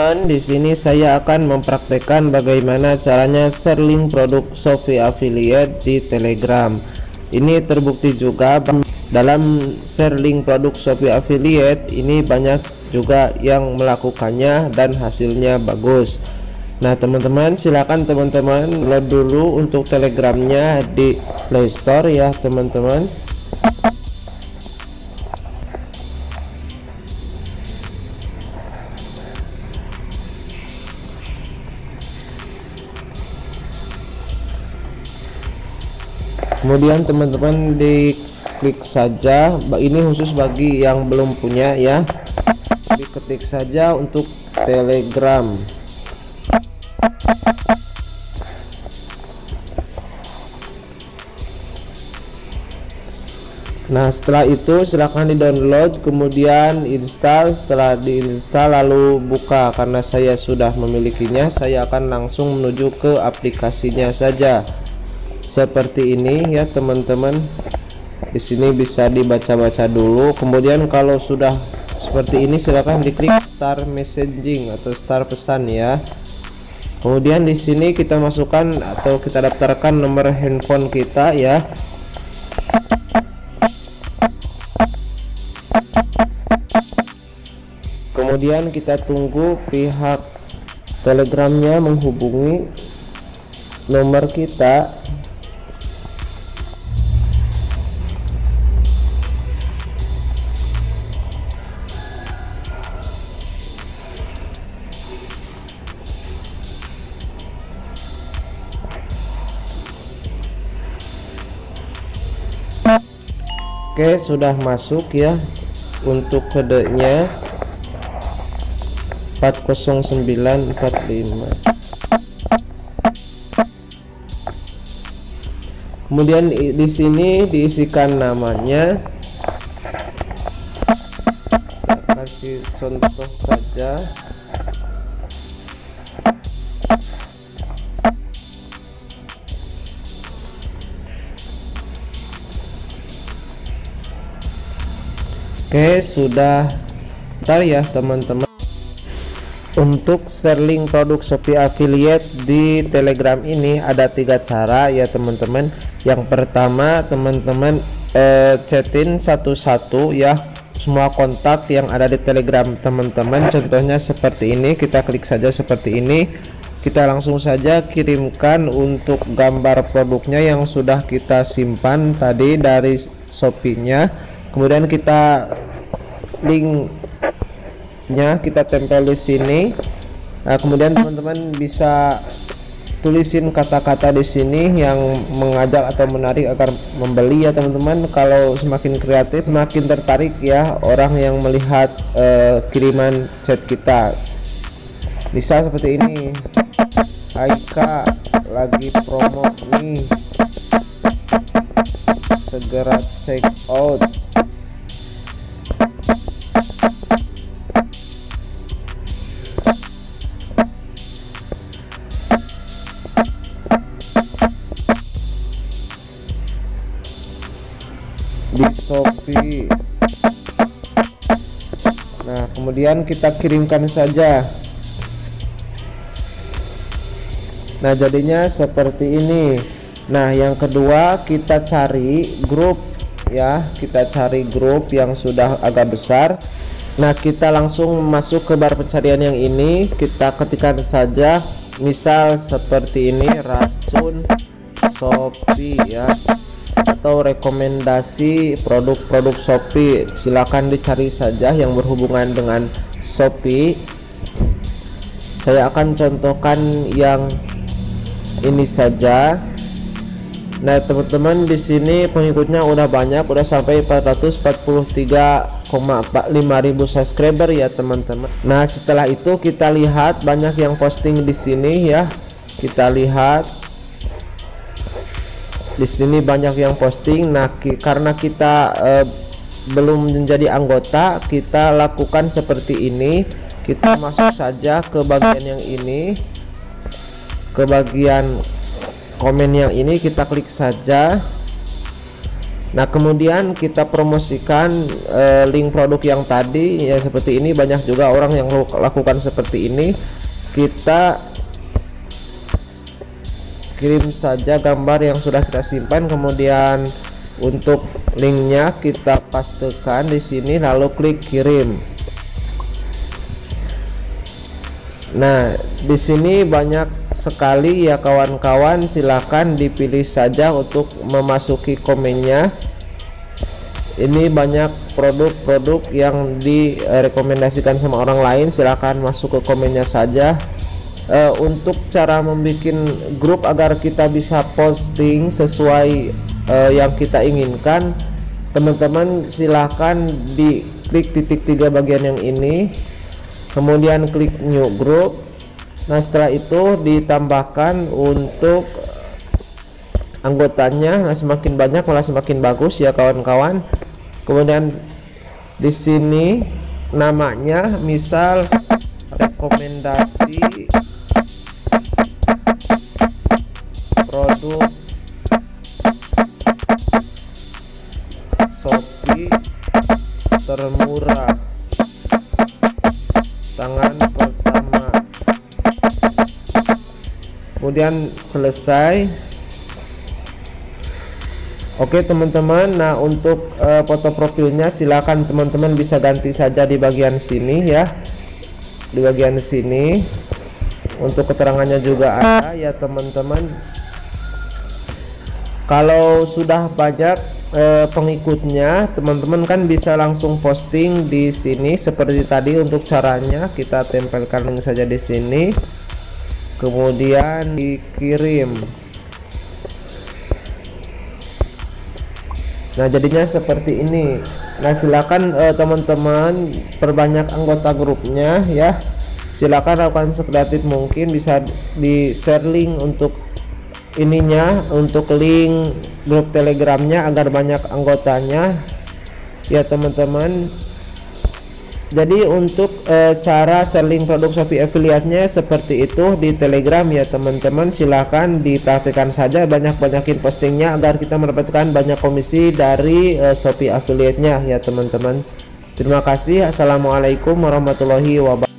teman-teman, di sini saya akan mempraktekkan bagaimana caranya share link produk Shopee Affiliate di Telegram. Ini terbukti juga dalam share link produk Shopee Affiliate ini banyak juga yang melakukannya dan hasilnya bagus. Nah teman-teman, silakan teman-teman download dulu untuk Telegramnya di Play Store ya teman-teman. Kemudian teman-teman diklik saja, ini khusus bagi yang belum punya ya, diketik saja untuk Telegram. Nah setelah itu silahkan di download, kemudian install. Setelah diinstal lalu buka. Karena saya sudah memilikinya, saya akan langsung menuju ke aplikasinya saja. Seperti ini ya teman-teman. Di sini bisa dibaca-baca dulu. Kemudian kalau sudah seperti ini silahkan diklik start messaging atau start pesan ya. Kemudian di sini kita masukkan atau kita daftarkan nomor handphone kita ya. Kemudian kita tunggu pihak Telegramnya menghubungi nomor kita. Oke, sudah masuk ya untuk kodenya 40945. Kemudian di sini diisikan namanya. Saya kasih contoh saja. Oke, sudah. Bentar ya teman-teman. Untuk share link produk Shopee Affiliate di Telegram ini ada 3 cara ya teman-teman. Yang pertama teman-teman chatin satu-satu ya semua kontak yang ada di Telegram teman-teman. Contohnya seperti ini, kita klik saja seperti ini. Kita langsung saja kirimkan untuk gambar produknya yang sudah kita simpan tadi dari Shopee-nya. Kemudian kita linknya kita tempel di sini. Nah, kemudian teman-teman bisa tulisin kata-kata di sini yang mengajak atau menarik agar membeli ya teman-teman. Kalau semakin kreatif semakin tertarik ya orang yang melihat kiriman chat kita. Bisa seperti ini, Aika lagi promo nih, segera check out. Di Shopee. Nah kemudian kita kirimkan saja. Nah jadinya seperti ini. Nah yang kedua kita cari grup ya, kita cari grup yang sudah agak besar. Nah kita langsung masuk ke bar pencarian yang ini, kita ketikkan saja misal seperti ini, racun Shopee ya, atau rekomendasi produk-produk Shopee. Silakan dicari saja yang berhubungan dengan Shopee. Saya akan contohkan yang ini saja. Nah teman-teman, di sini pengikutnya udah banyak, udah sampai 443,5.000 subscriber ya teman-teman. Nah setelah itu kita lihat banyak yang posting di sini ya. Kita lihat di sini banyak yang posting. Nah karena kita belum menjadi anggota, kita lakukan seperti ini. Kita masuk saja ke bagian yang ini, ke bagian komen yang ini, kita klik saja. Nah kemudian kita promosikan link produk yang tadi ya, seperti ini. Banyak juga orang yang lakukan seperti ini. Kita kirim saja gambar yang sudah kita simpan, kemudian untuk linknya kita pastekan di sini lalu klik kirim. Nah di sini banyak sekali ya kawan-kawan, silakan dipilih saja untuk memasuki komennya. Ini banyak produk-produk yang direkomendasikan sama orang lain, silakan masuk ke komennya saja. Untuk cara membuat grup agar kita bisa posting sesuai yang kita inginkan, teman-teman silahkan diklik titik 3 bagian yang ini, kemudian klik new group. Nah setelah itu ditambahkan untuk anggotanya. Nah semakin banyak malah semakin bagus ya kawan-kawan. Kemudian di sini namanya misal rekomendasi produk Shopee termurah tangan pertama, kemudian selesai. Oke teman-teman, nah untuk foto profilnya silakan teman-teman bisa ganti saja di bagian sini ya, di bagian sini. Untuk keterangannya juga ada ya teman-teman. Kalau sudah banyak pengikutnya, teman-teman kan bisa langsung posting di sini seperti tadi. Untuk caranya kita tempelkan link saja di sini, kemudian dikirim. Nah jadinya seperti ini. Nah silakan teman-teman perbanyak anggota grupnya ya. Silakan lakukan sekreatif mungkin, bisa di share link untuk ininya, untuk link grup telegramnya agar banyak anggotanya ya teman-teman. Jadi untuk cara selling produk Shopee affiliate-nya seperti itu di Telegram ya teman-teman. Silahkan dipraktikkan saja, banyak-banyakin postingnya agar kita mendapatkan banyak komisi dari Shopee affiliate-nya ya teman-teman. Terima kasih. Assalamualaikum warahmatullahi wabarakatuh.